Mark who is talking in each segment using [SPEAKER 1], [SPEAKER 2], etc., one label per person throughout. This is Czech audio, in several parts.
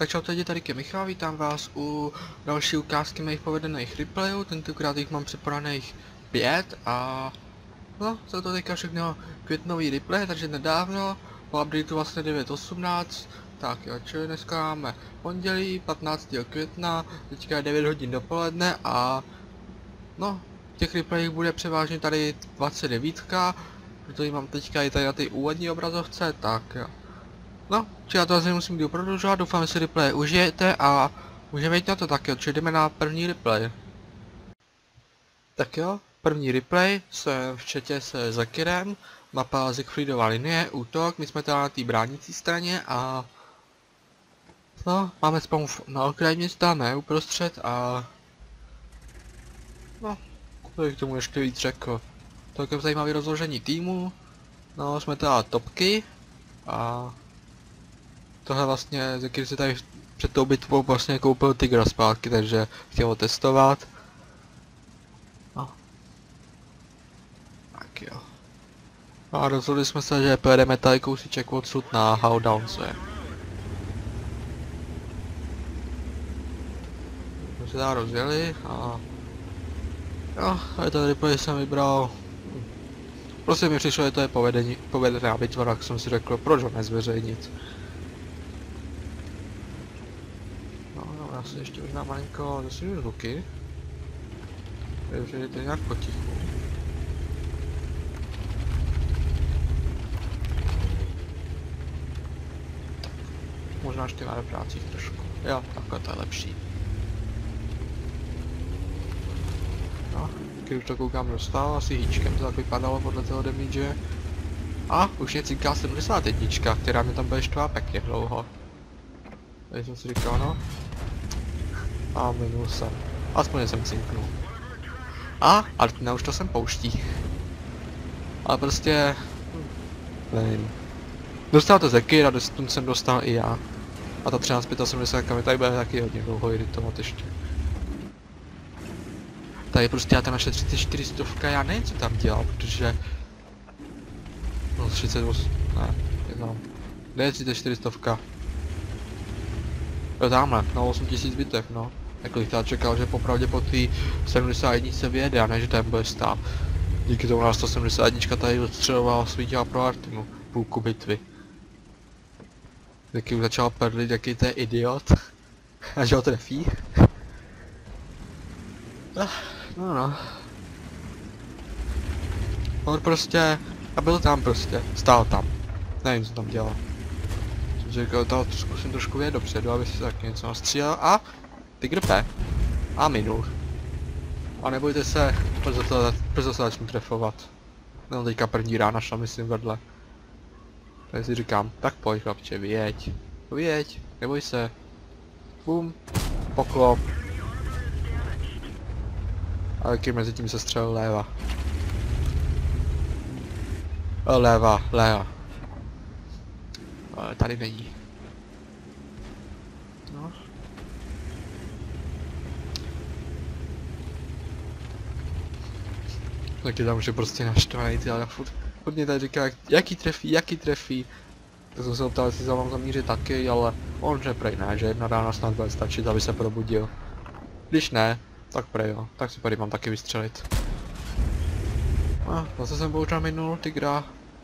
[SPEAKER 1] Tak čau lidi, tady je Michal, vítám vás u další ukázky mých povedených replayů, tentokrát jich mám připravených 5 a no, jsou to teďka všechno květnový replay, takže nedávno, po updateu vlastně 9.18, tak jo, čili dneska máme pondělí 15. května, teďka je 9 hodin dopoledne a no, těch replayích bude převážně tady 29, protože mám teďka i tady na té úvodní obrazovce, tak jo. No, či já to asi musím jít prodlužovat, doufám, že si replay užijete a můžeme jít na to tak jo, či jdeme na první replay. Tak jo, první replay, jsem v chatě se Zakirem, mapa Siegfriedova linie, útok, my jsme teda na té bránící straně a no, máme spawn na okraji města, ne uprostřed a no, co bych k tomu ještě víc řekl. Takové zajímavé rozložení týmu, no, jsme teda topky a tohle vlastně, Zakir si tady před tou bitvou vlastně koupil Tigra zpátky, takže chtěl ho testovat. No. Tak jo. A rozhodli jsme se, že pojedeme tady kousíček odsud na Howdowns. Jsme se tady rozjeli a jo, a tady replay jsem vybral. Prostě mi přišlo, že to je povedená bitva, tak jsem si řekl, proč ho nezveřejnit. Já si ještě možná malinko zasunu zvuky. Takže je to nějak potichu. Možná ještě na prácích trošku. Jo, takhle to je lepší. No, když už to koukám dostal, asi híčkem to tak vypadalo podle toho damage. A už mě cinká 71, která mě tam bude štvát pěkně dlouho. Tady jsem si říkal, no. A minul jsem. Aspoň jsem cinknul. A Artina už to sem pouští. Ale prostě... nevím. Dostal to Zakir a dostal jsem dostal i já. A ta 1375 mi tady bude taky hodně dlouho iritovat ještě. Tady prostě ta naše 34 stovka, já nevím co tam dělal, protože... No 38, ne, neznám. Kde je 34 stovka? Jo tamhle, no 8000 bitev, no. Jako bych teda čekal, že popravdě po té 71 se vyjede a ne, že tam bude stát. Díky tomu nás 171 tady odstřelovala, svítila pro Artinu, půlku bitvy. Taky už začal perlit, jaký to je idiot. A že ho trefí. No. On prostě, a byl tam prostě, stál tam. Nevím co tam dělal. Jsem si říkal, to zkusím trošku vědět dopředu, aby si tak něco nastřílel a... Tigr P. A minul. A nebojte se, brzo se začnu trefovat. No teďka první rána šla myslím vedle. Takže si říkám, tak pojď chlapče, vyjeď, neboj se. Bum, poklop. A taky mezi tím se střelil léva. Léva. Ale tady není. No. Tak je tam už je prostě naštvaný, ty, ale furt mě tady říká, jaký trefí. Tak jsem se optal, jestli se vám zamířit taky, ale on že prej ne, že jedna rána snad bude stačit, aby se probudil. Když ne, tak prej jo, tak si tady mám taky vystřelit. A zase jsem bohužel minul Tigra.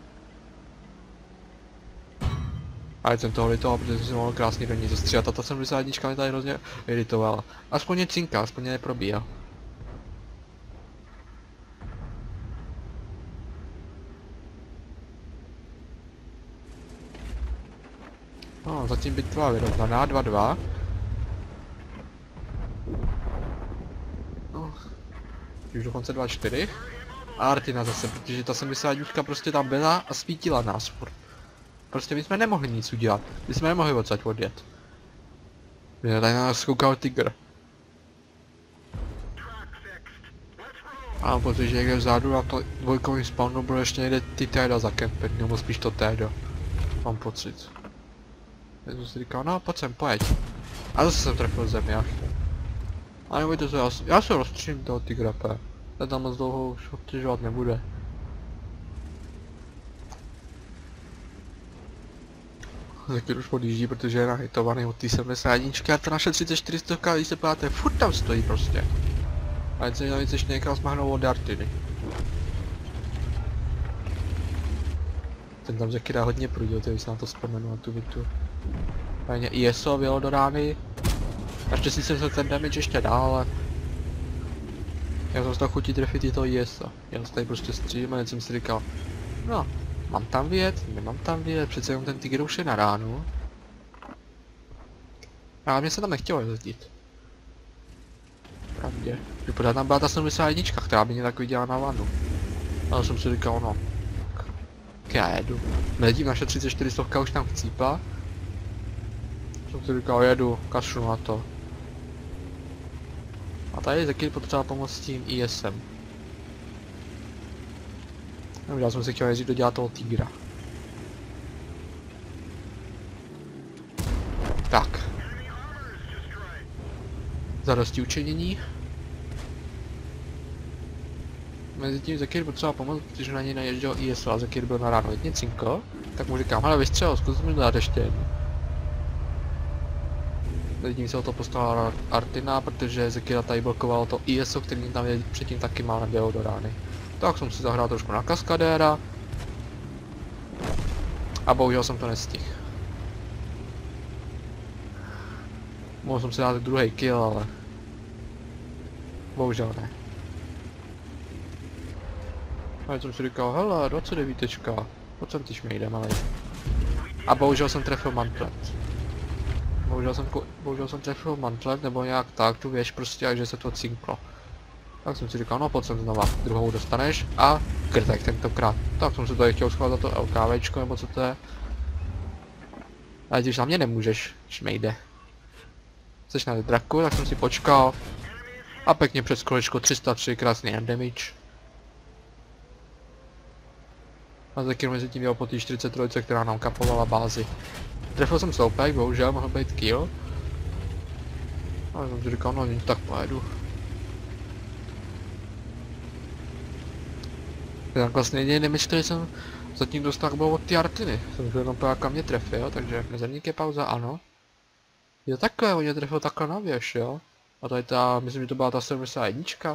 [SPEAKER 1] A jsem toho litoval, protože jsem si mohl krásný do ní zastřílet a ta 71 mě tady hrozně iritovala. Aspoň je cinka, aspoň je neprobíhá. No, zatím bitva vyrovnaná 2-2. No, už dokonce 2-4. A Artina zase, protože ta 71 prostě tam byla a svítila nás furt. Prostě my jsme nemohli nic udělat, my jsme nemohli odsaď odjet. Tady na nás koukal Tigr. A mám pocit, že někde vzadu na to dvojkovým spawnu bylo ještě někde ty Teda za kempet, nebo spíš to Teda. Mám pocit. Já jsem si říkal, no pojď sem, pojď. A zase jsem trefil zemi, ach. A nebojte se, já se rozstřílím toho Tigra P. Ten tam moc dlouho už obtěžovat nebude. Zakir už odjíždí, protože je nahitovaný od té 71 a ta naše 34 stovka, když se podíváte, furt tam stojí prostě. A jen se navíc ještě někam smahnou od Dartiny. Ten tam Zakira hodně prudil, když se na to vzpomenu, na tu vitu. Fajně ISO vyjelo do rány. Naštěstí jsem se ten damage ještě dál, ale... Já jsem z toho chutí trefit i to ISO. Já se tady prostě střílím a jen jsem si říkal, no, mám tam vyjet, nemám tam vyjet, přece jenom ten Tiger už je na ránu. A mě se tam nechtělo jezdit. Pravdě. Vypadá tam byla ta 71, která by mě tak viděla na vanu. Ale jsem si říkal, no. Tak já jedu. Nedím, naše 34 stovka už tam chcípla. Jsem si říkal, jedu, kašlu na to. A tady taky potřeba pomoct s tím ISem. Já jsem si chtěl jezdit dodělat toho Tigra. Tak. Zadosti učinění. Mezitím Zakir potřeba pomoct, protože na něj naježděl ISO a Zakir byl na ráno jedně cinko. Tak mu říkám, hele vystřel, zkus mi dát ještě jednu. Mezitím se o to postarala Artina, protože Zakira tady blokovalo to ISO, který tam je předtím taky má nebělo do rány. Tak jsem si zahrál trošku na kaskadéra. A bohužel jsem to nestihl. Mohl jsem si dát druhý kill, ale... Bohužel ne. A jsem si říkal, hele, 29, pojď ty šmejde, malej. A bohužel jsem trefil mantlet. Bohužel jsem trefil mantlet, nebo nějak tak, tu věž prostě, takže se to cinklo. Tak jsem si říkal, no pojď sem znova, druhou dostaneš a krtek tentokrát. Tak jsem se tady chtěl schovat za to LKVčko, nebo co to je. Ale když na mě nemůžeš, šmejde. Jseš na draku, tak jsem si počkal. A pěkně přes kolečko 303, krásný damage. A Zakir mezi tím jel po té 43, která nám kapovala bázi. Trefil jsem sloupek, bohužel mohl být kill. Ale jsem si říkal, no tak pojedu. Tak vlastně jediný damage, který jsem zatím dostal, byl od té Artiny. Jsem to jenom pojáka mě trefil, takže mezerník je pauza, ano. Jo takhle, on mě trefil takhle na věž, jo. A tady ta, myslím, že to byla ta 71.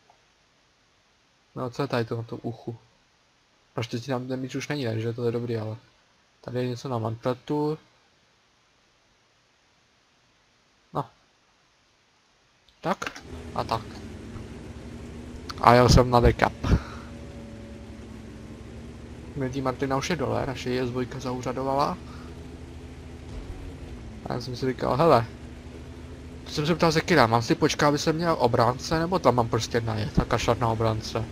[SPEAKER 1] No co je tady to na tom uchu? Naštěstí tam damage už není, takže to je dobrý, ale... Tady je něco na mantletu. No. Tak. A tak. A jel jsem na decap. Medí Martina už je dole, naše JS2 zaúřadovala. A já jsem si říkal, hele. To jsem se ptal Zakira, mám si počkat, aby jsem měl obránce, nebo tam mám prostě najet a kašlat na obránce.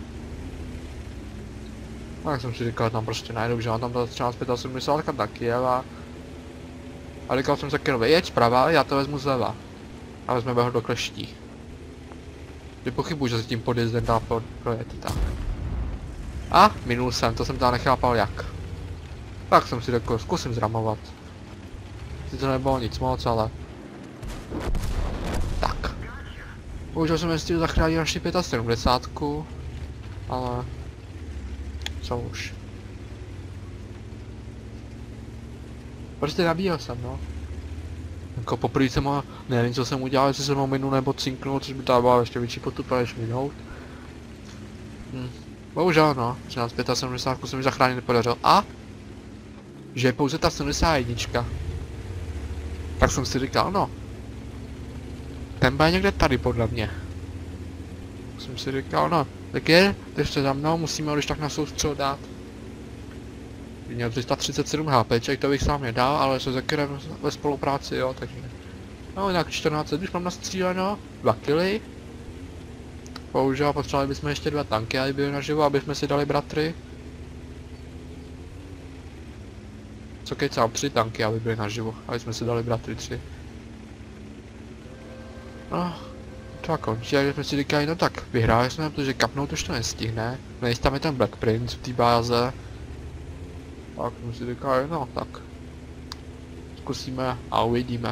[SPEAKER 1] A jak jsem si říkal, tam prostě najdu, že on tam třeba 75 taky jel a říkal jsem Zakirovi, jeď zprava, já to vezmu zleva. A vezmeme ho do kleští. Ty pochybuji, že se tím podjezdem dá projet, tak. A minul jsem, to jsem teda nechápal jak. Tak jsem si řekl, zkusím zramovat. Sice to nebylo nic moc, ale... Tak. Bohužel jsem nestihl zachránit naši 75, ale... Co už. Prostě nabíjel jsem, no. Jako poprvé jsem ho, nevím co jsem udělal, jestli jsem ho minul nebo cinknul, což by to byla ještě větší potupa než minout. Bohužel no, 13,75 se mi zachránit nepodařil. A? Že je pouze ta 71. Tak jsem si říkal, no. Ten bude někde tady podle mě. Tak jsem si říkal, no. Tak je, ještě za mnou, musíme ho když tak na soustřel dát. Měl 337 HPček, to bych sám nedal, ale se Zakirem ve spolupráci, jo, takže... No, jinak 14, když mám nastříleno, 2 killy. Bohužel potřebovali bychom ještě 2 tanky, aby byly naživo, aby jsme si dali bratry. Co kecám, 3 tanky, aby byly naživo, aby jsme si dali bratry 3. No, to končí, a jsme si říkali, no tak vyhráli jsme, protože kapnout už to nestihne. Nejsť tam je ten Black Prince v té báze. Tak jsme si říkali, no tak. Zkusíme a uvidíme.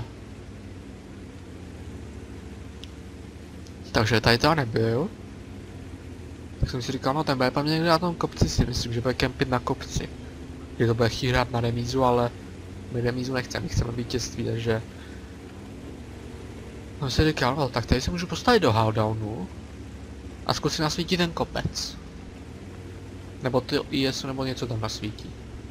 [SPEAKER 1] Takže tady to nebyl. Tak jsem si říkal, no ten bude paměť na tom kopci, si myslím, že bude kempit na kopci. Že to bude chtít hrát na remízu, ale My remízu nechceme, chceme vítězství, takže... No si říkal, no tak tady se můžu postavit do howdownu a zkusit nasvítit ten kopec. Nebo ty ISu, nebo něco tam nasvítí.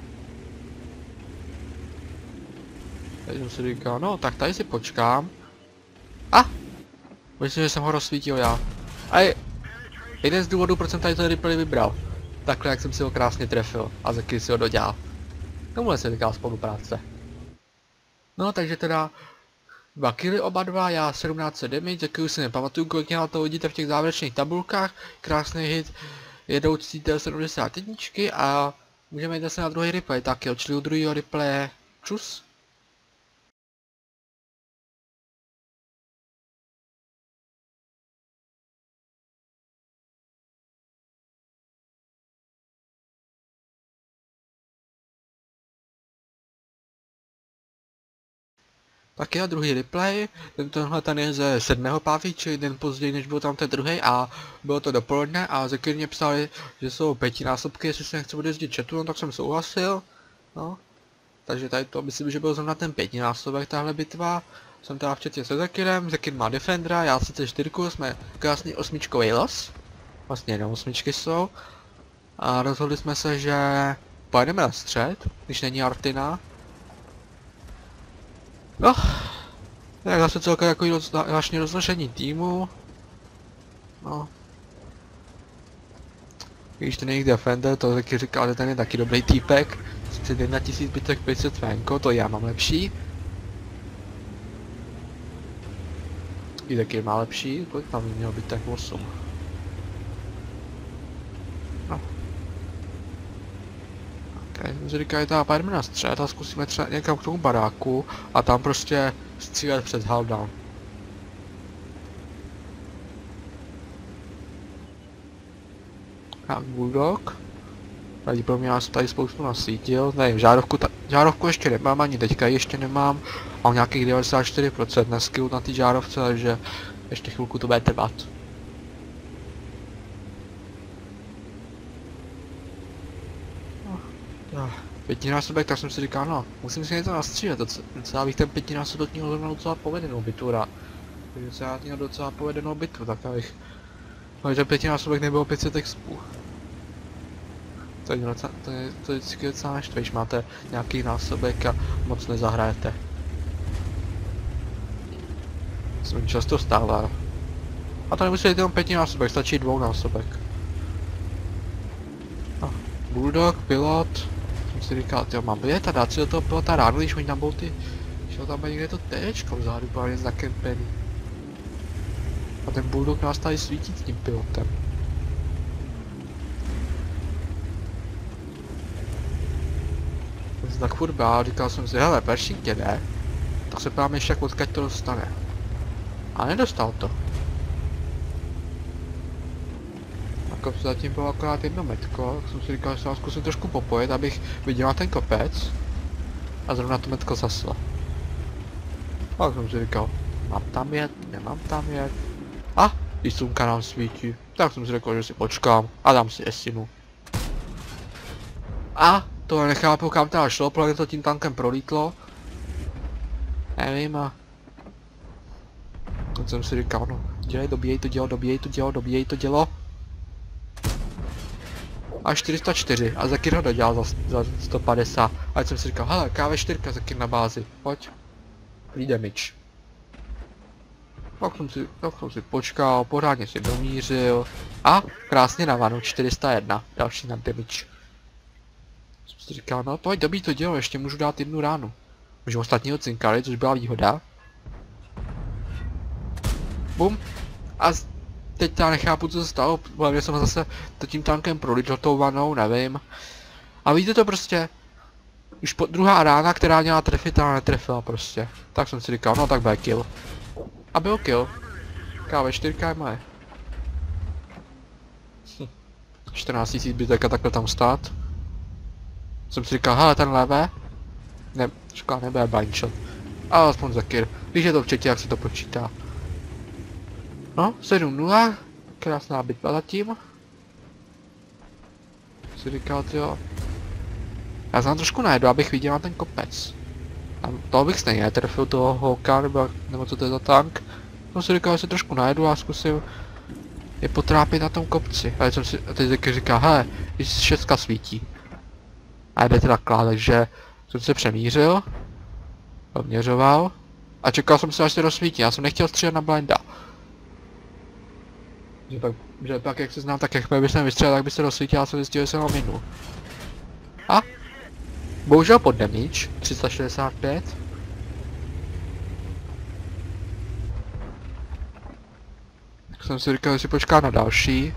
[SPEAKER 1] Tady jsem si říkal, no tak tady si počkám. A! Myslím, že jsem ho rozsvítil já. A je jeden z důvodů, proč jsem tady ten replay vybral. Takhle, jak jsem si ho krásně trefil a za chvíli si ho dodělal. Tomuhle se říká spolupráce. No, takže teda 2 killy oba dva, já 17 damage, za chvíli si nepamatuju, kolik na to vidíte v těch závěrečných tabulkách. Krásný hit jedoucí T71 a můžeme jít zase na druhý replay, tak jo, čili u druhého replaye čus. Tak jo, druhý replay, tenhle ten je ze 7.5., čili den později, než byl tam ten druhý a bylo to dopoledne a ze mě psali, že jsou 5násobky, jestli se nechci odjezdit chatu, no tak jsem souhlasil, no. Takže tady to myslím, že byl zrovna ten 5násobek tahle bitva, jsem teda v chatě se Zekirem, Zekir má Defendera, já sice 4, jsme krásný 8čkový los, vlastně jenom 8 jsou. A rozhodli jsme se, že pojedeme na střed, když není Artina. No, tak zase celkem jako zvláštní rozložení týmu. No. Když ten jejich Defender, to taky říkal, že ten je taky dobrý týpek. 31 000 bytek 500 venko, to já mám lepší. I taky má lepší, kolik tam měl být tak 8. No. Okay, jsem si říkal, že teda pojedeme na střed a zkusíme třeba někam k tomu baráku a tam prostě střílet přes howdown. Tak Bulldog. Pravděpodobně nás tady spoustu nasvítil, nevím, žárovku ještě nemám, ani teďka ještě nemám. Mám nějakých 94% na skillu na té žárovce, takže ještě chvilku to bude trvat. Pětinásobek, tak jsem si říkal, no, musím si něco nastřílet, docela bych ten pětinásobek měl zrovna docela povedenou bitvu rád. Takže se já měl docela povedenou bitvu, tak abych... Ale ten pětinásobek nebylo 500 expů. To je vždycky docela naštve, když máte nějaký násobek a moc nezahrajete. To se mi často stává. A to nemusí být jenom pětinásobek, stačí dvounásobek. No, Bulldog, pilot. Jsem si říkal, tyjo, mám vyjet a dát si do toho pilota ráno, když oni tam budou ty... Šel tam někde to Tčko vzadu, právě zakempený. A ten Bulldog nás tady svítí s tím pilotem. Tak furt bál, říkal jsem si, hele, Pershing jde, tak se ptáme ještě jak odkud to dostane. A nedostal to. Jako zatím bylo akorát jedno metko, tak jsem si říkal, že se vám zkusím trošku popojit, abych viděl na ten kopec. A zrovna to metko zaslo. Tak jsem si říkal, mám tam jet, nemám tam jet. A, když slunka nám svítí, tak jsem si řekl, že si počkám a dám si esinu. A to nechápu, kam teda šlo, protože to tím tankem prolítlo. Nevím a... Tak jsem si říkal, no, dělej, dobíjej to dělo, dobíjej to dělo, dobíjej to dělo. A 404 a Zekir ho dodělal za 150. A jsem si říkal, hele, KV4 Zekir na bázi, pojď. Free damage. Tak jsem si počkal, pořádně si domířil. A krásně na vanu, 401, další na damage. Jsem si říkal, no pojď, dobí to dělo, ještě můžu dát jednu ránu. Můžu ostatního cinkali, což byla výhoda. Bum. A teď já nechápu, co se stalo, hlavně jsem zase tím tankem prolítl tou vanou, nevím. A víte to prostě, už druhá rána, která měla trefit, ale netrefila prostě. Tak jsem si říkal, no tak bude kill. A byl kill. KV4 je moje. 14 000 bytek a takhle tam stát. Jsem si říkal, hele ten levé. Ne, říkal, nebude blind shot. Ale aspoň Zekir. Když je to v chatě, jak se to počítá. No, 7-0. Krásná bitva zatím. Si říkal, tyjo. Já jsem trošku najedu, abych viděl na ten kopec. A toho bych stejně netrefil, toho holka, nebo co to je za tank. Jsem si říkal, že se trošku najedu a zkusím je potrápit na tom kopci. Ale jsem si, a teď říká, hele, když šestka svítí. A jde teda takhle, takže jsem se přemířil, odměřoval a čekal jsem se, až se rozsvítí. Já jsem nechtěl střílet na blinda. Že pak jak se znám, tak jak bych se vystřelil, tak by se rozsvítil a jsem zjistil, že jsem ho minul. A? Bohužel pod damage, 365. Tak jsem si říkal, že si počká na další.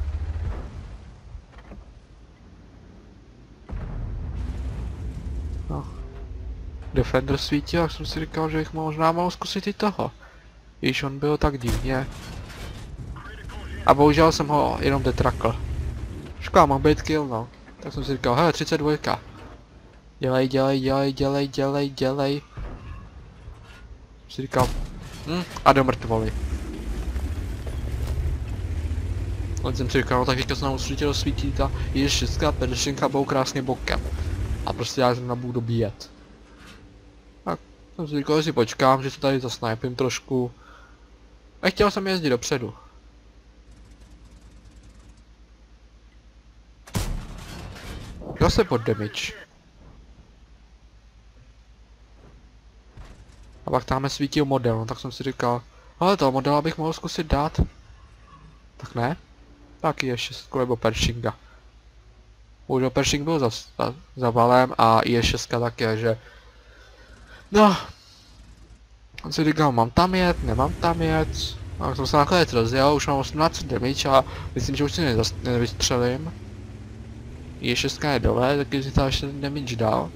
[SPEAKER 1] No. Defender svítil, tak jsem si říkal, že bych možná mohl zkusit i toho. Když on byl tak divně. A bohužel jsem ho jenom detrakl. Škoda, mám být kill, no. Tak jsem si říkal, hele, 32. Dělej. Jsem si říkal, a do mrtvoly. Ale jsem si říkal, no tak teďka se nám určitě rozsvítí ta Je6, Pershingka budou krásně bokem. A prostě já jsem budu dobíjet. Tak jsem si říkal, že si počkám, že se tady zasnipím trošku. A chtěl jsem jezdit dopředu. Zase pod damage. A pak tam svítil model, no tak jsem si říkal, ale toho modela bych mohl zkusit dát. Tak ne? Tak Je6 nebo Pershinga. Bohužel Pershing byl za valem a Je6 také, že... No. On si říkal, mám tam jet, nemám tam jet. A jsem se nakonec rozjel, už mám 18 damage a myslím, že už si nevystřelím. Je6 je dole, taky si to ještě damage dal.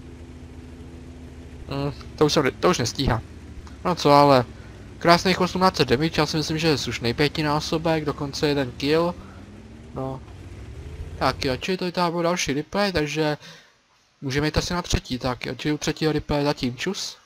[SPEAKER 1] To už nestíhá. No co, ale krásných 18 damage, já si myslím, že je slušný pětinásobek, dokonce jeden kill. No. Tak jo, čili to je tady další replay, takže můžeme jít asi na třetí, tak jo, čili u třetího replay zatím čus.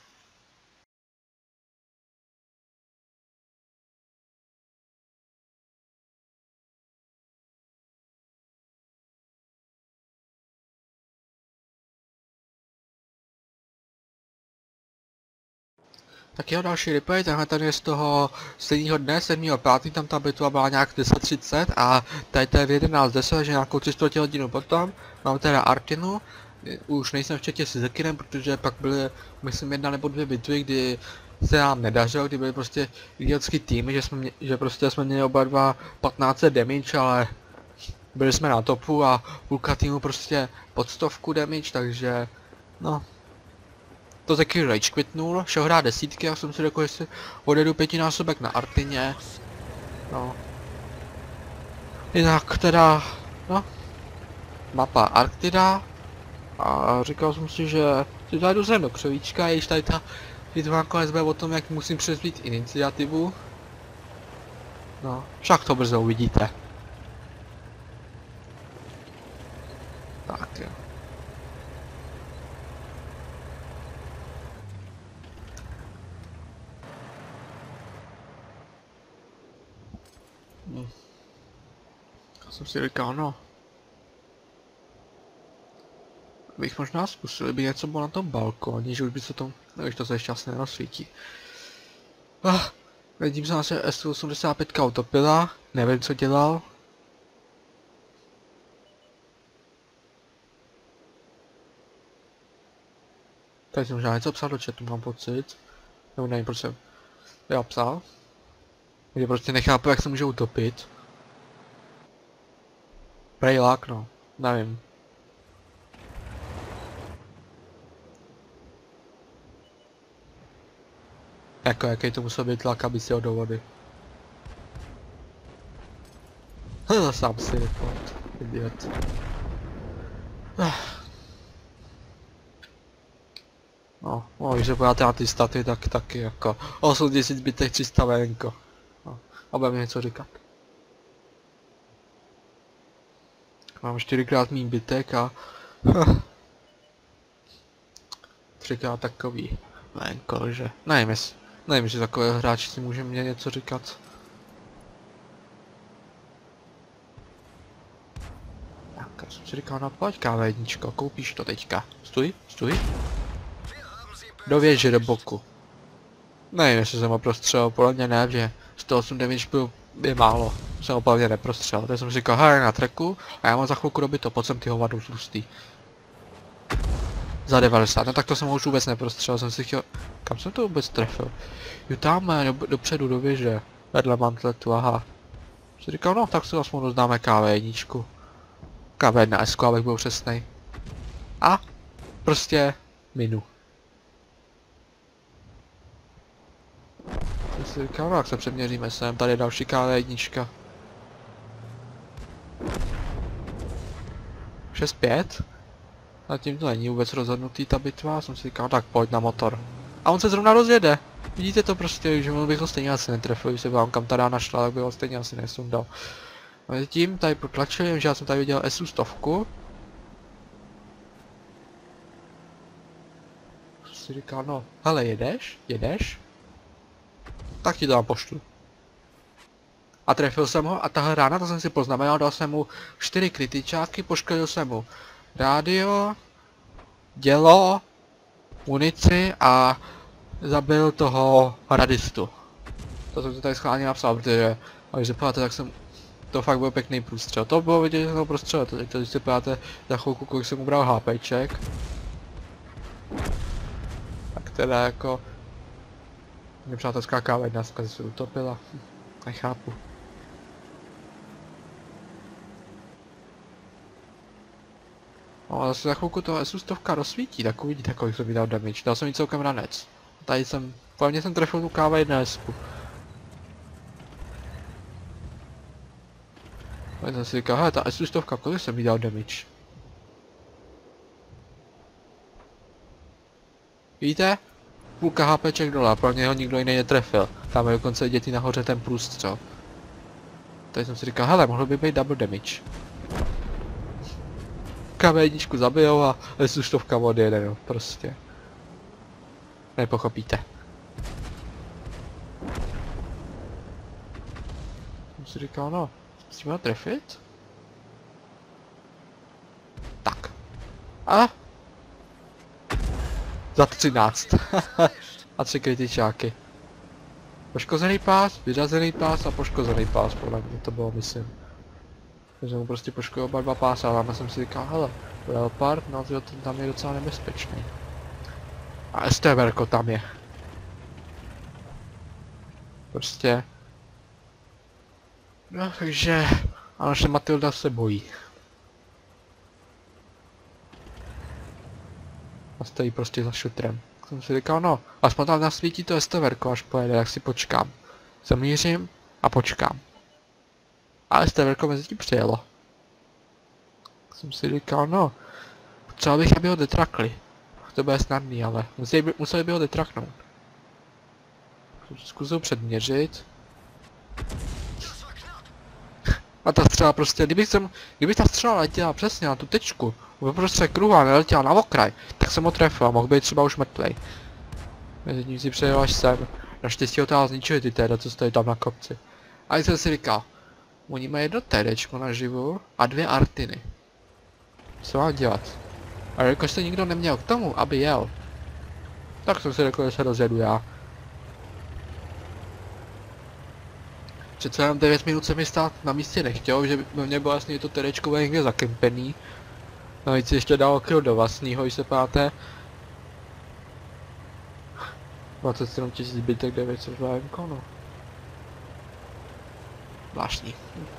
[SPEAKER 1] Tak jo, další replay, tenhle ten je z toho stejného dne, 7.5. tam ta bitva byla nějak 10:30 a tady to je v 11:10, takže nějakou 300 hodinu potom. Mám teda Artinu, už nejsem v četě s Zekinem, protože pak byly, myslím, 1 nebo 2 bitvy, kdy se nám nedařilo, kdy byly prostě idiotský týmy, že prostě jsme měli oba dva 15 damage, ale byli jsme na topu a půlka týmu prostě pod 100 damage, takže no. To taky rage quitnul, šel hrát desítky, já jsem si řekl, že si odjedu pětinásobek na Artině. No. Jinak teda, no. Mapa Arktida. A říkal jsem si, že si zajdu sem do křovíčka, již tady ta bitva nakonec bude o tom, jak musím převzít iniciativu. No, však to brzo uvidíte. Tak jo. Já jsem si říkal, no. Bych možná zkusil, kdyby něco bylo na tom balkóně, že už by se to, nevíš, to se ještě asi nerozsvítí. Vidím se, že S85 utopila, nevím, co dělal. Tady jsem možná něco psal do chatu, mám pocit. Nebo nevím, proč jsem já psal. Kde prostě nechápu, jak se může utopit. Prej lak, no, nevím. Jako jaký to musel být tlak, aby si ho do vody. Sám si report, idiot. No, když se pojáte na ty staty, tak taky jako 8000 bitek 300 venko. No, a bude mi něco říkat. Mám 4x méně bitek a... 3x takový venko, že... Nevím, že takového hráči si může mě něco říkat. Tak, já jsem si říkal, no pojď káva jedničko, koupíš to teďka. Stůj. do věže, do boku. Nevím, jestli jsem ho prostřelil, podle mě ne, že 108 damage je málo. Jsem ho plně neprostřelil, tak jsem si říkal, hele na treku a já mám za chvilku dobit to, pojď sem ty hovadu tlustý. Za 90, no tak to jsem ho už vůbec neprostřelil, jsem si chtěl... Kam jsem to vůbec trefil? Jo tam, dopředu do věže, vedle mantletu, aha. Jsem říkal, no tak si aspoň doznáme KV1. KV1S, abych byl přesnej. A prostě minu. Jsem si říkal, no jak se přeměříme sem, tady je další KV1. 6-5. Zatím to není vůbec rozhodnutý ta bitva, jsem si říkal, tak pojď na motor. A on se zrovna rozjede. Vidíte to prostě, že bych ho stejně asi netrefil, když se vám kam tady našla, tak bych ho stejně asi nesundal. A tím tady protlačil, že já jsem tady viděl SU 100. Si říkal, no, hele jedeš? Jedeš? Tak ti to tam pošlu. A trefil jsem ho a tahle rána, to jsem si poznamenal, dal jsem mu 4 kritičáky, poškodil jsem mu rádio, dělo, munici a zabil toho radistu. To jsem si tady schválně napsal, protože když se páte, tak jsem... To fakt byl pěkný průstřel. To bylo vidět, že jsem to prostřelil, takže když se páte za chvilku, kolik jsem ubral HPček. Tak teda jako... Mě přátelská KV1 se utopila. Nechápu. No a zase za chvilku toho SU 100 rozsvítí, tak uvidíte, kolik jsem mi dal damage. Dal jsem jí celkem ranec. Tady jsem, hlavně jsem trefil tu KV1. Já jsem si říkal, hele, ta SU 100, kolik jsem mi dal damage? Víte? Půlka HPček dole, pro něho nikdo jiný netrefil. Tam je dokonce děti nahoře ten průstřel. Tady jsem si říkal, hele, mohl by být double damage. KV1 zabijou a SU 100 odjede, no, prostě. Nepochopíte. Jsem si říkal, no, musíme ho trefit? Tak. A? Za 13. A 3 kritičáky. Poškozený pás, vyřazený pás a poškozený pás, podle mě to bylo, myslím. Takže mu prostě poškodil oba dva pásy, a tam jsem si říkal, hele, Leopard, no ten tam je docela nebezpečný. A STVRko tam je. Prostě... No, takže... A naše Matilda se bojí. A stojí prostě za šutrem. Tak jsem si říkal, no, aspoň tam nasvítí to STVRko, až pojede, tak si počkám. Zamířím a počkám. A STVRko mezi tím přijelo. Tak jsem si říkal, no, třeba bych, aby ho detrakli. To bude snadný, ale museli by ho detraknout. Zkusil předměřit. A ta střela prostě, kdyby ta střela letěla přesně na tu tečku, uprostřed kruhu a neletěla na okraj, tak jsem ho trefil a mohl být třeba už mrtvej. Mezi tím si přejel až sem. Naštěstí ho teda zničili ty téda, co stojí tam na kopci. A jsem si říkal, oni mají jedno TDčko naživu a 2 artiny. Co mám dělat? A jakož se nikdo neměl k tomu, aby jel. Tak jsem si řekl, že se rozjedu já. Přece jenom 9 minut se mi stát na místě nechtěl, že by mě bylo jasný, že to TDčko bude někde zakempený. No víc ještě dalo kill do vlastního, když se páte. 27 000 zbytek 902 MK, no. Zvláštní.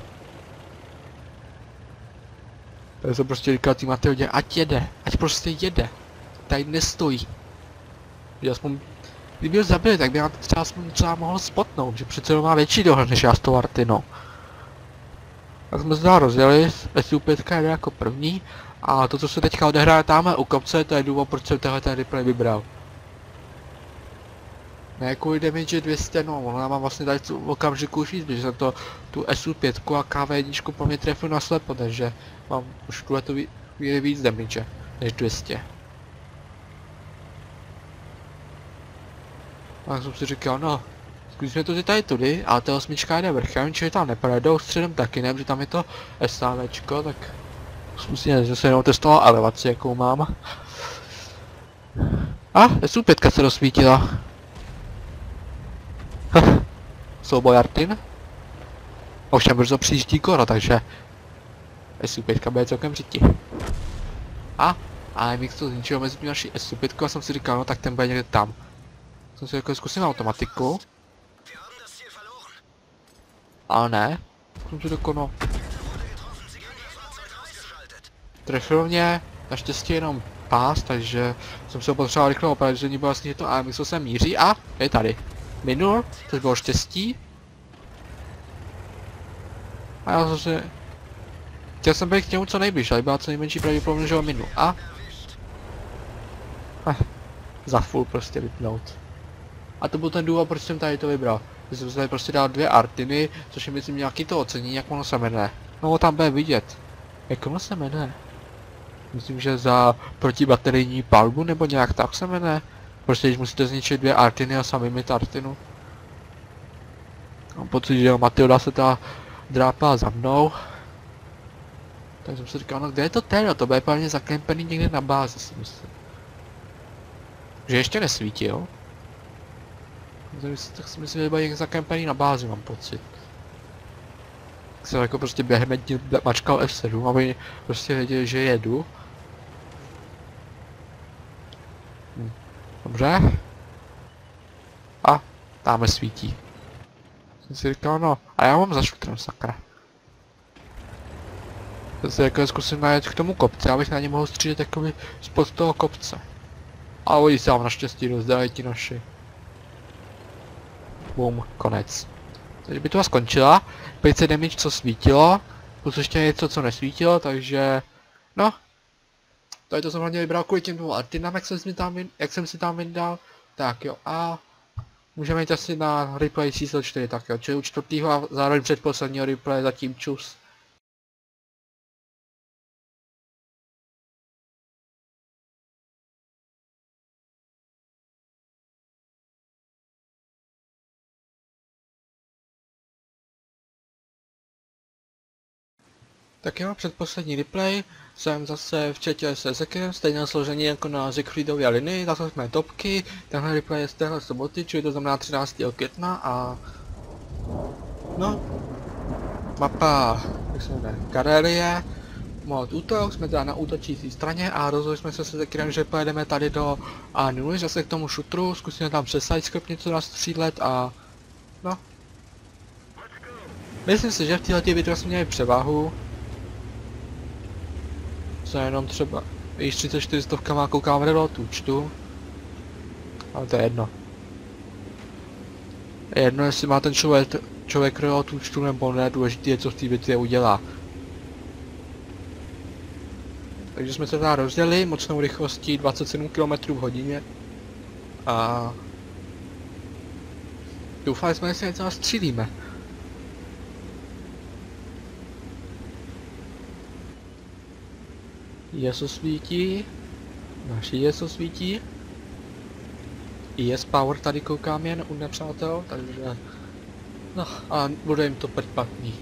[SPEAKER 1] Takže jsem prostě říkal tý Matildě, ať jede, ať prostě jede. Tady nestojí. Že aspoň, kdyby ho zabili, tak by nám třeba aspoň třeba mohl spotnout, že přece má větší dohled než já s tou Artinou. Tak jsme se dál rozjeli, SU5 jde jako první. A to, co se teďka odehraje tamhle u kopce, to je důvod, proč jsem tenhle ten replay vybral. Ne kvůli damage 200, no, ono mám vlastně tady v okamžiku už víc, protože jsem to, tu SU5 a KV1 po mě trefil na slepo, takže mám už tuhletu chvíli víc damage než 200. Tak jsem si říkal, no, zkusíme to tady tudy, ale ta 8 jde vrchem, čili tam neprojedou, středem taky ne, protože tam je to SAVčko, tak zkusíme, že se jenom testoval elevaci, jakou mám. A, SU5 se rozsvítila. Souboj Artin. Ovšem brzo přijíždí Koro, takže SU5 bude celkem řiti. A AMX to zničilo mezi naší SU5 a jsem si říkal, no tak ten bude někde tam. Jsem si jako zkusím automatiku. Ale ne. Jsem si řekl, no. Trefil mě, naštěstí jenom pás, takže jsem se ho potřeboval rychle opravit, že bylo vlastně, že to AMX se míří a je tady. Minul, což bylo štěstí. A já zase... Chtěl jsem být k němu co nejbliž, ale byla co nejmenší pravděpodobně, že ho minul. A... za full prostě vypnout. A to byl ten důvod, proč jsem tady to vybral. Že jsem tady prostě dal 2 Artiny, což je myslím nějaký to ocení, jak ono se jmenuje. No tam bude vidět. Jak ono se jmenuje? Myslím, že za protibaterijní palbu nebo nějak tak se jmenuje. Prostě když musíte zničit 2 Artiny a sami mít Artinu. Mám pocit, že Matilda se ta drápala za mnou. Tak jsem si říkal, no kde je to teda? To bude pevně zakempený někde na bázi, si myslím. Že ještě nesvítil. Tak si myslím, že bude někde zakempený na bázi, mám pocit. Tak jsem jako prostě během mačkal F7, aby prostě věděli, že jedu. Dobře. A tamhle svítí. Jsem si říkal, no, a já mám za šutrem, sakra. Tak se jako zkusím najet k tomu kopci, abych na ně mohl střílet jakoby spod toho kopce. A oni se vám naštěstí rozdávají ti naši. Bum, konec. Takže bitva skončila, 500 damage co svítilo, plus ještě něco co nesvítilo, takže... No. Tady to jsem hlavně vybral kvůli těm 2 Artinám, jak jsem si tam vydal. Tak jo, a... Můžeme jít asi na replay číslo 4, tak jo, čili u 4. a zároveň předposledního replay zatím čus. Tak jo, předposlední replay, jsem zase v chatě se Zekem, stejné složení jako na Siegfriedově linii, zase jsme topky, tenhle replay je z téhle soboty, čili to znamená 13. května a... No, mapa, jak se jmenuje, Karelie, mod útok, jsme teda na útočící straně a rozhodli jsme se Zekem, že pojedeme tady do A0, zase k tomu šutru, zkusíme tam přes sidescope něco nastřílet a... No. Myslím si, že v této bitvě jsme měli převahu. Co jenom třeba, již 34 stovkama koukám reload účtu. Ale to je jedno. Je jedno, jestli má ten člověk reload účtu nebo ne, důležité je, co v té bitvě udělá. Takže jsme se teda rozdělili mocnou rychlostí 27 km/h. A... doufali jsme, že se něco nastřílíme. ISO svítí, naši ISO svítí, IS Power tady koukám jen u nepřátel, takže no a bude jim to předplatný.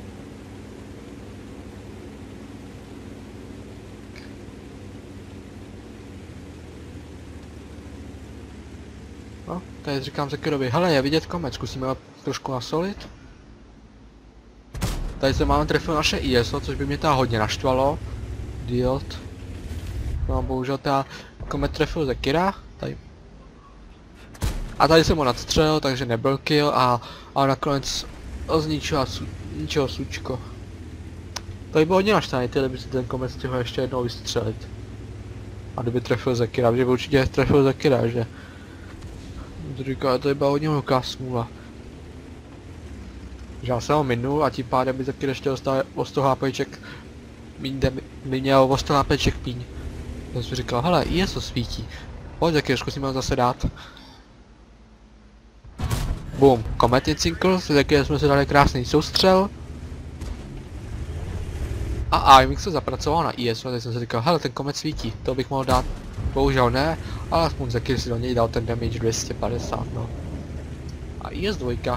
[SPEAKER 1] No, tady říkám Zekerovi, hele je vidět komet, zkusíme ho trošku nasolit. Tady se máme trefil naše ISO, což by mě teda hodně naštvalo. Diod. No bohužel ta komet trefil Zekira, tady. A tady jsem ho nadstřelil, takže nebyl kill a nakonec zničilo sučko. Tady bylo hodně naštvaný, kdyby si ten komet stihl ještě jednou vystřelit. A kdyby trefil Zekira, protože by určitě trefil Zekira, že? Říká, to byla hodně velká smůla. Že já jsem ho minul a tím pádem by Zekir ještě dostal o 100 HPček. Měl o 100 HPček míň. Já jsem říkal, hele, ISO svítí. Pojď Zekir, zkusíme ho zase dát. Boom, Comet Incincle, se Zekir jsme si dali krásný soustřel. A AMX se zapracoval na ISO, tak jsem si říkal, hele, ten Comet svítí, to bych mohl dát. Bohužel ne, ale aspoň Zekir si do něj dal ten damage 250, no. A IS-2.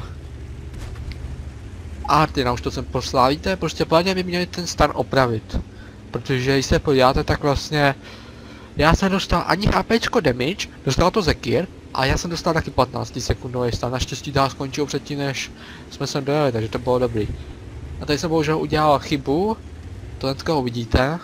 [SPEAKER 1] A ty už to jsem poslal, víte, prostě plně by měli ten stan opravit. Protože když se podíváte, tak vlastně Já jsem dostal ani HPčko damage, dostal to Zekir a já jsem dostal taky 15 sekundový stun. Naštěstí dál skončil předtím, než jsme sem dojeli, takže to bylo dobrý. A tady jsem bohužel udělal chybu, to dneska uvidíte.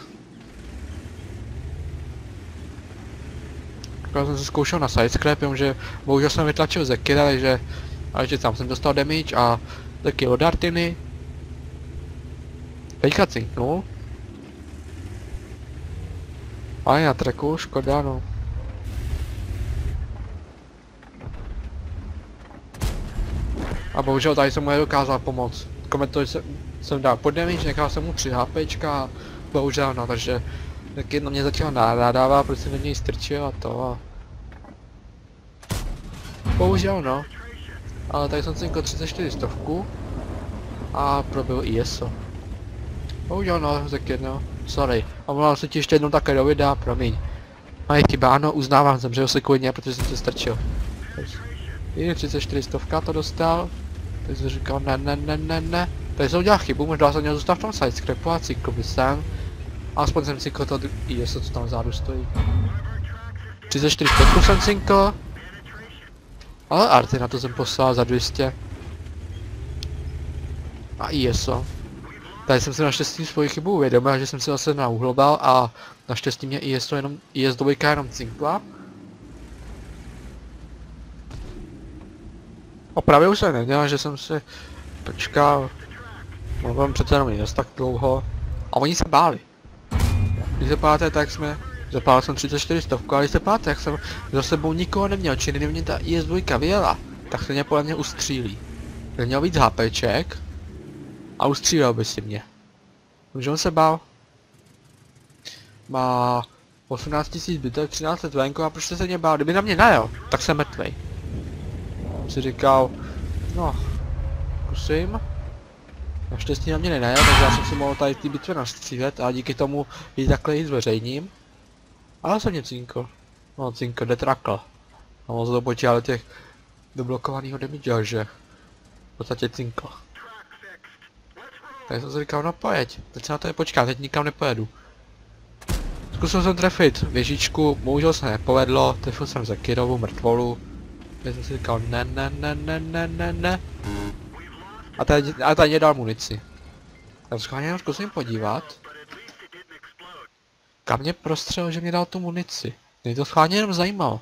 [SPEAKER 1] Já jsem se zkoušel na sidescrap, jenomže bohužel jsem vytlačil Zekira, takže tam jsem dostal damage a taky od Artiny. Teďka cinknul. Ale na tracku, škoda no. A bohužel tady jsem mu nedokázal pomoct. Komentovi jsem dal pod damage, nechal jsem mu 3 HPčka a bohužel no, takže taky na mě začal nadávat, protože jsem do něj strčil a to a... Bohužel no. Ale tady jsem cinkl 34 stovku a probil ISO. Bohužel no, Zekir no, sorry. A volal se ti ještě jednou také do videa, promiň. Mají chyba, ano, uznávám, zemřel se kvůli mě, protože jsem se strčil. Takže 34 stovka to dostal. Teď jsem říkal ne. Tady jsem udělal chybu, možná jsem měl zůstat v tom sidescrapu a cykl by sem. Aspoň jsem cinkl to ISO, co tam vzadu stojí. 34 stovku jsem cinkl. Ale arty na to jsem poslal za 200. A ISO. Tady jsem si naštěstí svoji chybu uvědomil, že jsem si zase nauhlobal a naštěstí mě ISO jenom, IS dvojka jenom cinkla. Opravil se nedělal, že jsem si počkal. Mluvím přece jenom IS tak dlouho. A oni se báli. Když se páte, tak jsme... Zapálil jsem 34 stovku, ale když se páte, jak jsem za sebou nikoho neměl, čili kdyby ta IS dvojka vyjela, tak se mě podle mě ustřílí. Kdyby měl víc HPček a ustřílel by si mě. Takže on se bál. Má 18 000 bytek, 13 let venku a proč se mě bál? Kdyby na mě najel, tak jsem mrtvej. On si říkal, no, zkusím. Naštěstí na mě nenajel, takže já jsem si mohl tady ty bitvy nastřílet a díky tomu ji takhle i zveřejním. Ale jsem mě cinkl. No cinkl, detrakl. A moc to počítal těch doblokovanýho damage, že v podstatě cinkl. Tak jsem si říkal, no pojeď, teď se na to je počkat, teď nikam nepojedu. Zkusil jsem trefit věžičku, bohužel se nepovedlo, trefil jsem Zekirovu mrtvolu. Tak jsem si říkal, ne. A tady mě dal munici. Já schválně jenom zkusím podívat. Kam mě prostřel, že mě dal tu munici. Mě to schválně jenom zajímalo.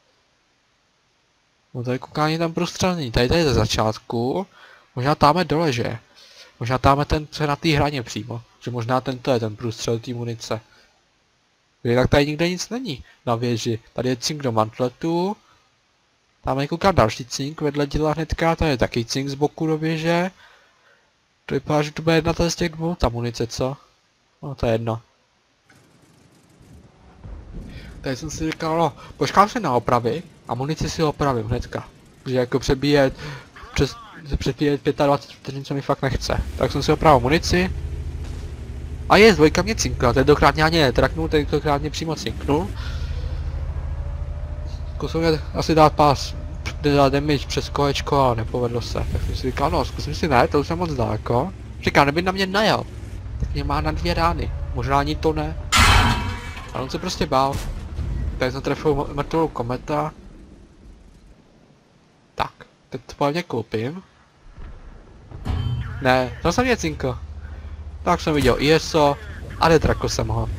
[SPEAKER 1] No tady koukání tam prostřelný, tady ze začátku. Možná táme dole, že? Možná táme ten, co je na té hraně přímo. Že možná tento je ten průstřel té munice. Tak tady nikde nic není na věži. Tady je cink do mantletu. Tam je koukám další cink vedle díla hnedka, tady je taky cink z boku do věže. To vypadá, že to bude jedna z těch dvou, ta munice, co? No to je jedno. Tady jsem si říkal, no, počkám se na opravy a munici si opravím hnedka. Protože jako přebíjet 25 vteřin, co mi fakt nechce. Tak jsem si opravil munici. A je, dvojka mě cinkla, tentokrát mě ani netraknul, tentokrát mě přímo cinknul. Zkusil mě asi dát pás, dát damage přes kolečko, ale nepovedlo se. Tak jsem si říkal, no zkusím si ne, to už jsem moc daleko. Říká, neby na mě najel. Tak mě má na 2 rány, možná ani to ne. Ale on se prostě bál. Tady jsem trefil mrtvou kometa. Tak, teď to hlavně koupím. Ne, to jsem mě cinkl. Tak jsem viděl ISO a netrakl jsem ho.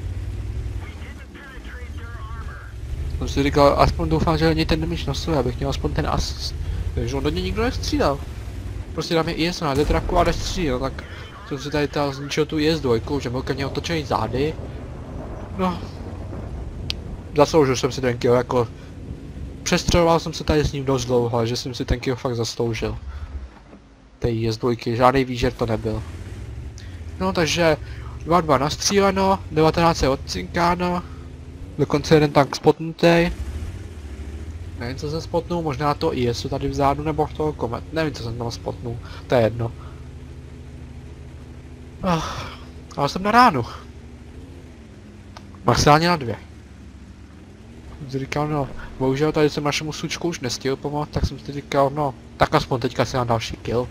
[SPEAKER 1] Jsem si říkal, aspoň doufám, že ani ten damage nosuje, abych měl aspoň ten asist. Takže on do něj nikdo nestřídal. Prostě dám je ISO na detraku a nestřídal, tak jsem si tady zničil tu IS dvojku, že byl ke mně otočený zády. No. Zasloužil jsem si ten kill, jako... Přestřeloval jsem se tady s ním dost dlouho, že jsem si ten kill fakt zasloužil. Tej IS dvojky, žádný výžer to nebyl. No takže 2-2 nastříleno, 19 je odcinkáno. Dokonce jeden tank spotnutý. Nevím, co jsem spotnul, možná to ISu tady vzadu nebo toho komet. Nevím, co jsem tam spotnul, to je jedno. Ale jsem na ránu. Maximálně na 2. Jsem říkal, no, bohužel tady jsem našemu sučku už nestihl pomoct, tak jsem si říkal, no, tak aspoň teďka si mám další kill.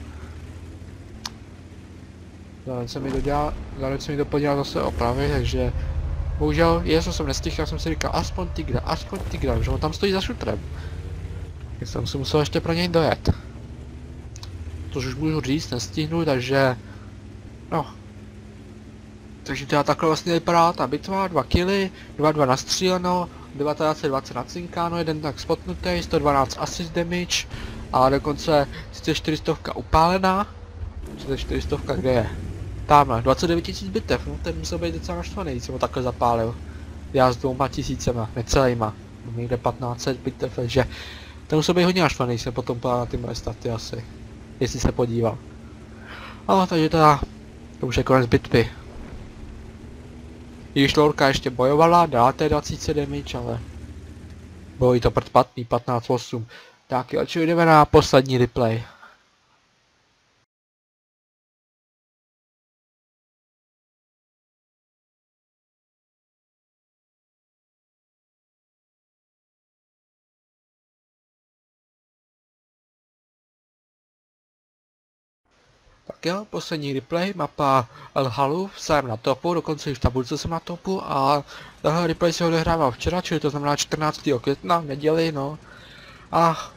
[SPEAKER 1] Zároveň se mi to podělal zase opravy, takže Bohužel, jestli jsem nestihl, já jsem si říkal, aspoň Tigra, že on tam stojí za šutrem. Já jsem si musel ještě pro něj dojet. Což už můžu říct, nestihnu, takže... No. Takže teda takhle vlastně vypadá ta bitva, 2 killy, 2 nastříleno, 1920 nacinkáno, jeden tak spotnutý, 112 assist damage a dokonce 400 upálená. 400 kde je? Tamhle, 29 000 bitev, no ten musel být docela naštvaný, když jsem ho takhle zapálil. Já s 2000, necelýma, někde 1500 bitev, takže ten musel být hodně naštvaný, když jsem potom pál na ty moje staty asi. Jestli se podíval. No, takže teda, to už je konec bitvy. I když Lorka ještě bojovala, dala té 20 damage, ale bylo jí to špatný, 15-8. Tak jo, čili jdeme na poslední replay. Tak jo, poslední replay, mapa El Halu, jsem na topu, dokonce i v tabulce jsem na topu a tohle replay se odehrával včera, čili to znamená 14. května, neděli, no. A...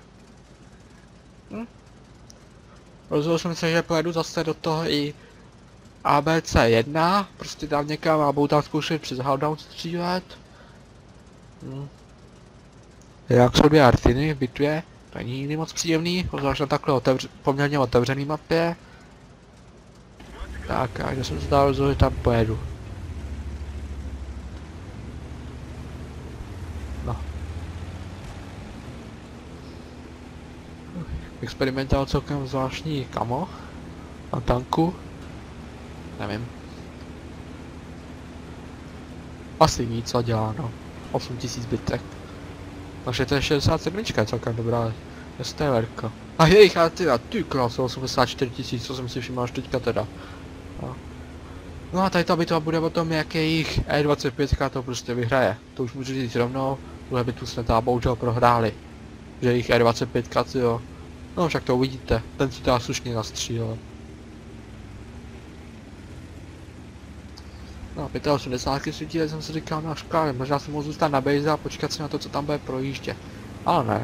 [SPEAKER 1] Rozhodl jsem se, že pojedu zase do toho i ABC1, prostě dám někam a budu tam zkoušet přes Howdown střílet. Jak jsou 2 Artiny v bitvě, to není nikdy moc příjemný, zvlášť na takhle poměrně otevřený mapě. Tak, a když jsem se dál rozhodl, že tam pojedu. No. Experimentoval celkem zvláštní kamo. Na tanku. Nevím. Asi nic, co dělá, no. 8000 bitek. Takže to je 67, celkem dobrá STVRka. A jejich, a ty krásy, 84 000, co jsem si všiml až teďka teda. No a tady ta bitva bude o tom, jak jejich E25 to prostě vyhraje. To už můžu říct rovnou, tuhle bitvu jsme teda bohužel prohráli. Že jejich E25 jo. No však to uvidíte, ten si teda slušně nastřílel. No 85 svítíle jsem si říkal, no škoda, možná jsem mohl zůstat na base a počkat si na to, co tam bude projíždět. Ale ne.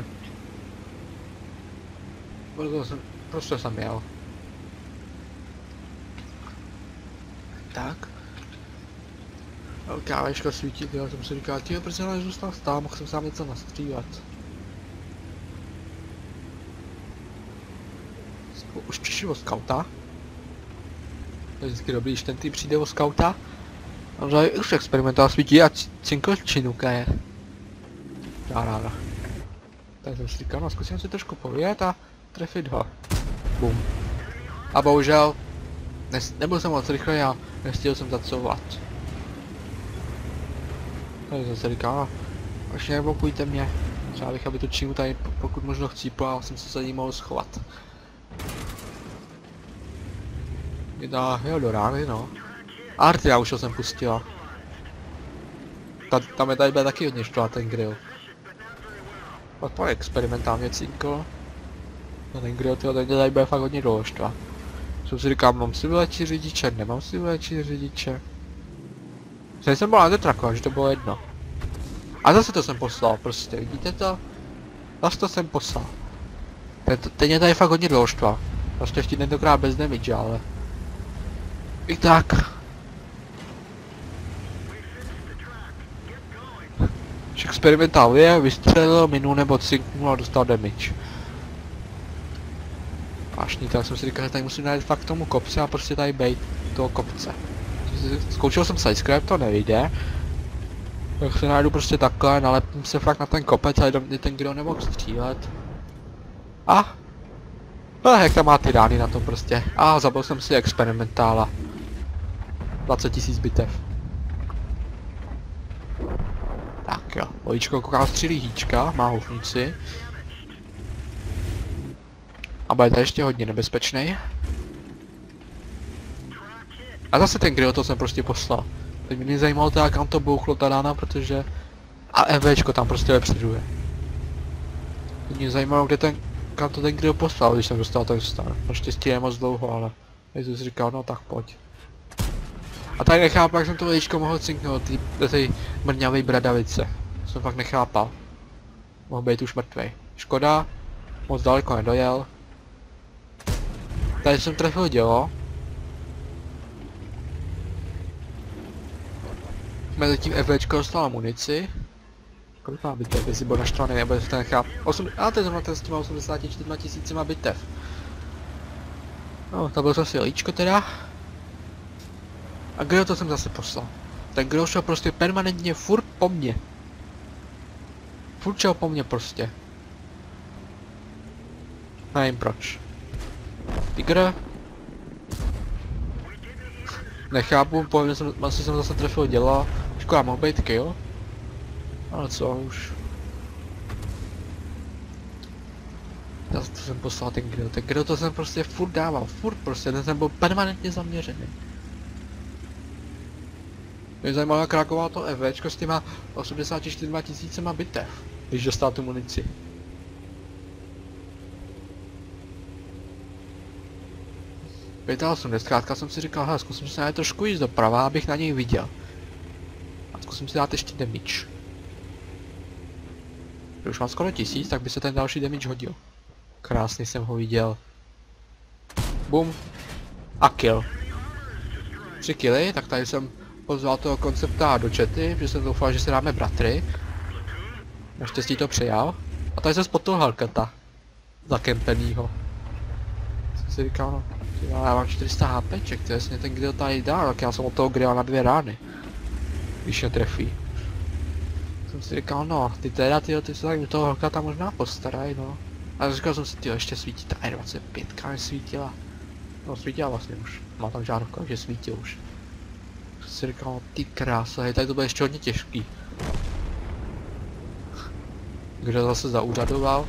[SPEAKER 1] Prostě jsem jel. Tak. Velká veška svítí, já jsem si říkal, tyjo, protože ale zůstal stál, mohl jsem sám něco nastřívat. Už přišli o skauta. To je vždycky dobrý, když ten tým přijde o skauta. Ale už experimentoval svítí a cinkočinuka je. Ráda. Tak jsem si říkal, no zkusím si trošku povědět a trefit ho. Bum. A bohužel, nebyl jsem moc rychlý a nestihl jsem zacouvat. Takže jsem si říkal, no, až neblokujte mě. Třeba bych, aby tu čímu tady pokud možno chcípl a jsem se za ní mohl schovat. Jo, do rány, no. Arty, já už ho jsem pustila. Tam je tady bude taky hodně štvát ten grill. Pak experimentálně cinko. No ten grill, tyho, ten tady bude fakt hodně dlouho štvát. Jsem si říkal, mám si vylečit řidiče, nemám si vylečit řidiče. Jsem byl na tetraku, že to bylo jedno. A zase to jsem poslal, prostě, vidíte to? Zase to jsem poslal. Ten je tady fakt hodně dlouho štvá. Prostě ještě tentokrát bez damage, ale... I tak. Experimentál je, vystřelil, minul nebo cinknul a dostal damage. Vážný, tak jsem si říkal, že tady musím najít fakt tomu kopce a prostě tady bejt toho kopce. Zkoušel jsem sidescrap, to nejde. Tak se najdu prostě takhle, nalepím se fakt na ten kopec a mě ten kdo nemohl střílet. A jak tam má ty rány na tom prostě. A zabil jsem si experimentála. 20 000 bitev. Tak jo, Ojíčko kouká střílí hýčka, má houfnici. A bude to ještě hodně nebezpečný. A zase ten grill, to jsem prostě poslal. Teď mě zajímalo teda, kam to bouchlo ta rána, protože... A MVčko tam prostě lepředuje. Teď mě zajímalo, kam to ten grill poslal, když jsem dostal ten stan. Naštěstí je moc dlouho, ale... Teď jsem si říkal, no tak pojď. A tady nechápu, jak jsem to líčko mohl cinknout do té mrňavé bradavice. Jsem fakt nechápal. Mohl být už mrtvej. Škoda, moc daleko nedojel. Tady jsem trefil dělo. Mezi tím FVčko dostala munici. Kolik má bitev, jestli byl naštvaný, nebo jestli to nechá. A to je zrovna ten s těma 84 000 bitev. No, to bylo zase líčko teda. A kdo to jsem zase poslal? Ten kdo šel prostě permanentně furt po mně. Furt šel po mně prostě. Nevím proč. Tigr. Nechápu, povím, asi jsem zase trefil dělo. Škoda, mohl být kill. Ale co už. Zase to jsem poslal ten grill to jsem prostě furt dával, furt prostě, ten jsem byl permanentně zaměřený. Mě zajímalo, jak reagoval to FVčko s těma 84 000 bitev, když dostal tu munici. Vytal jsem, zkrátka jsem si říkal, hele, zkusím si najít trošku jíst doprava, abych na něj viděl. A zkusím si dát ještě damage. Když už mám skoro 1000, tak by se ten další damage hodil. Krásně jsem ho viděl. Bum. A kill. 3 killy, tak tady jsem pozval toho koncepta do chaty, protože jsem doufal, že si dáme bratry. Naštěstí to přijal. A tady jsem spotil Hellcata. Zakempenýho. Jsem si říkal, no, já mám 400 HPček, to jasně ten grill tady dá, tak já jsem od toho grilla na 2 rány. Když netrefí. Jsem si říkal, no, ty teda ty se tak do toho Hellcata možná postaraj, no. A říkal jsem si, ještě svítí ta R25, nesvítila. No svítila vlastně už, má tam žárovka, že svítí už. Jsem si říkal, no, ty krása, hej, tady to bude ještě hodně těžký. Kdo zase zaúřadoval.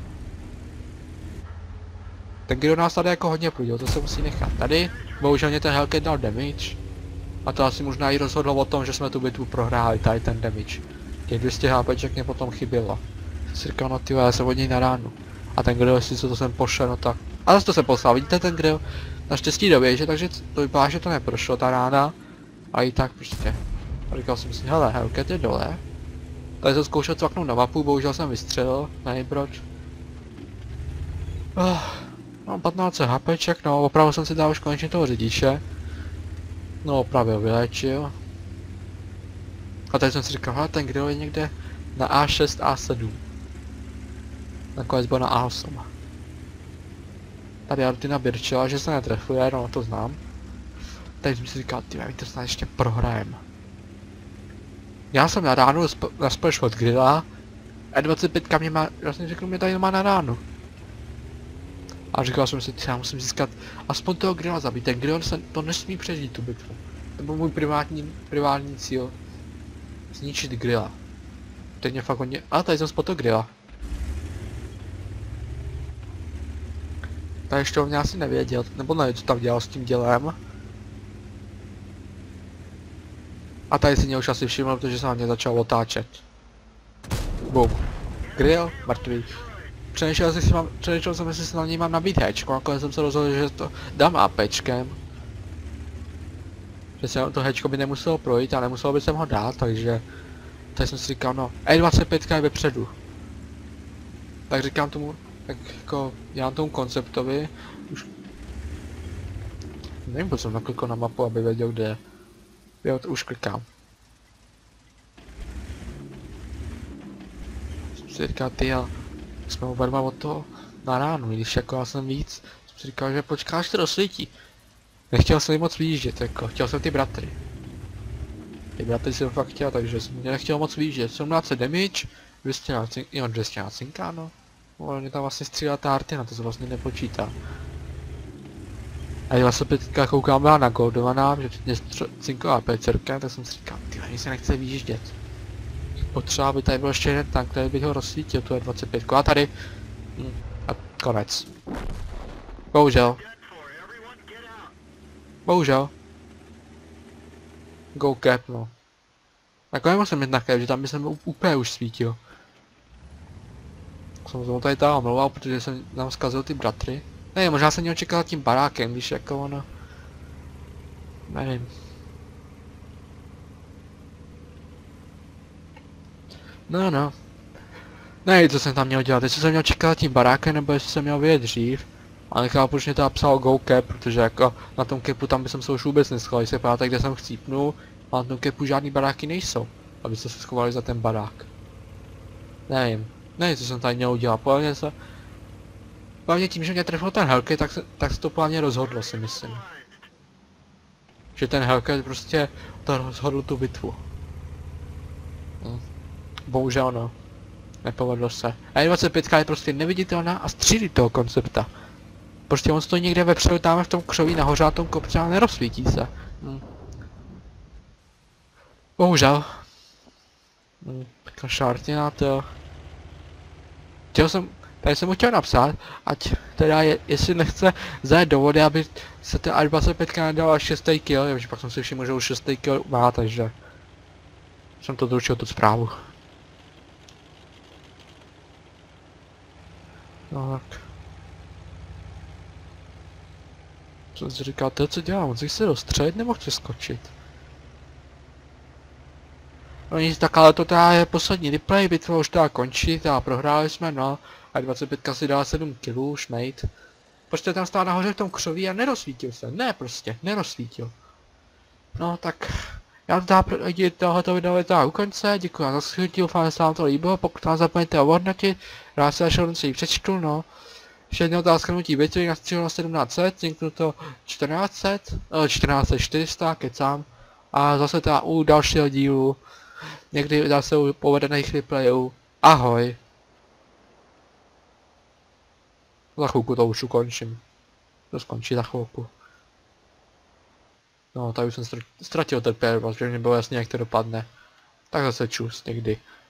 [SPEAKER 1] Ten kdo nás tady jako hodně prudil, to se musí nechat. Tady, bohužel mě ten Hellcat dal damage. A to asi možná i rozhodlo o tom, že jsme tu bitvu prohráli, tady ten damage. Těch 200 HPček mě potom chybělo. Jsem si říkal, no tyjo, já jsem od něj na ránu. A ten grill, jestli co to jsem pošel, no tak. A zase to se poslal, vidíte ten grill? Naštěstí doběže, takže to vypadá, že to neprošlo ta rána. A i tak prostě. A říkal jsem si, hele, Hellcat je dole. Tady jsem zkoušel cvaknout na mapu, bohužel jsem vystřelil, nevím proč. Mám 15 HPček, no, opravdu jsem si dal už konečně toho řidiče. No, opravdu vylečil. A tady jsem si říkal, hele, ten grill je někde na A6, A7. Nakonec byl na A8. Tady je rutina Birčela, že se netrefuje, no to znám. Tady jsem si říkal, ty my to snad ještě prohrajem. Já jsem na ránu naspěl od grilla. E25 mě má, vlastně řekl mě tady má na ránu. A říkal jsem si, já musím získat aspoň toho grilla zabít, ten grill se to nesmí přežít tu bitvu. To byl můj privátní cíl. Zničit grilla. Teď mě fakt hodně, ale tady jsem spotl grilla. Tady ještě o mě asi nevěděl, nebo nevím, co tam dělal s tím dělem. A tady si mě už asi všiml, protože se na mě začal otáčet. Bum. Grill, mrtvý. Přemýšlel jsem, jestli se na něj mám nabít hečko, nakonec jsem se rozhodl, že to dám APčkem. Že se to hečko by nemuselo projít a nemuselo by jsem ho dát, takže... Tady jsem si říkal, no, E25 je vepředu. Tak říkám tomu, tak jako, já tomu konceptovi, už... Nevím, proč jsem naklikl na mapu, aby věděl, kde je. Jo, to už klikám. Jsem si říkal, ty jo, jsme oba dva od toho na ránu, když jako já jsem víc, jsem si říkal, že počkáš, to rozsvítí. Nechtěl jsem jim moc vyjíždět, jako, chtěl jsem ty bratry. Ty bratry jsem fakt chtěl, takže jsem mě nechtěl moc vyjíždět. 17 damage, 200 na cinka, jo, 200 na cinka, no. Ale mě tam vlastně střílá ta artina, to se vlastně nepočítá. A já se teďka koukám byla nagoldovaná, že mě cinková PCRka, tak jsem si říkal, ty ani se nechce vyjíždět. Potřeba by tady byl ještě jeden tank, který by ho rozsvítil, tu je 25 a tady. A konec. Bohužel. Bohužel. Go cap, no. Jako nemusím mít na cap, že tam by jsem úplně už svítil. Jsem se tady tam omlouval, protože jsem nám zkazil ty bratry. Ne, možná jsem měl čekat tím barákem, když jako ono... Nevím. No, no. Ne, co jsem tam měl dělat, jestli jsem měl čekat tím barákem, nebo jestli jsem měl vyjet dřív. A nechápu, proč mě to psal go cap, protože jako na tom capu tam by jsem se už vůbec neschoval, když se pátek, kde jsem chcípnul, a na tom capu žádný baráky nejsou, aby se schovali za ten barák. Nevím, nevím, co jsem tady měl udělat, hlavně tím, že mě trefil ten Hellcat, tak se to plně rozhodlo, si myslím. Že ten Hellcat prostě to rozhodl tu bitvu. Bohužel no. Nepovedlo se. A25 je prostě neviditelná a střílí toho koncepta. Prostě on stojí někde vepředu, tam v tom křoví nahoře a tom kopce a nerozsvítí se. Bohužel. Taková šartina to. Tady jsem mu chtěl napsat, ať teda jestli nechce zajet do vody, aby se ta A25 nedala 6 kill, protože pak jsem si všiml, že už 6 kill má, takže jsem to doručil tu zprávu. Tak. Co jsi říkal, to co dělám, on se dostřelit nebo chce skočit? No nic, tak ale to teda je poslední replay, bitva už teda končí, teda prohráli jsme, no. A 25 si dala 7 killů, šmejt. Prostě tam stál nahoře v tom křoví a nerozsvítil se, ne prostě, nerozsvítil. No tak, já teda pro lidi tohoto videa teda u konce, děkuji za shlednutí, doufám, že se vám to líbilo, pokud vám zapomeňte ohodnotit, rád se vašeho si ji přečtu, no. Ještě jednou teda shrnutí bitvy, nastřílel na 1700, zinknuto 1400, kecám. A zase teda u dalšího dílu, někdy zase u povedených replayů, ahoj. Za chvilku to už ukončím. To skončí za chvilku. No, tady už jsem ztratil trpělivost, že mi bylo jasně, jak to dopadne. Tak zase čus někdy.